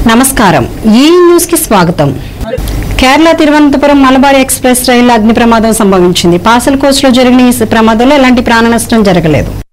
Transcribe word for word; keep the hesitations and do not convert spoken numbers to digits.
నమస్కారం ఈ న్యూస్ కి స్వాగతం కేరళ తిరువనంతపురం మలబార్ ఎక్స్‌ప్రెస్ రైలు అగ్ని ప్రమాదం సంభవించింది పార్సల్ కోచ్లో జరిగిన ఈ ప్రమాదంలో ఎలాంటి ప్రాణ నష్టం జరగలేదు।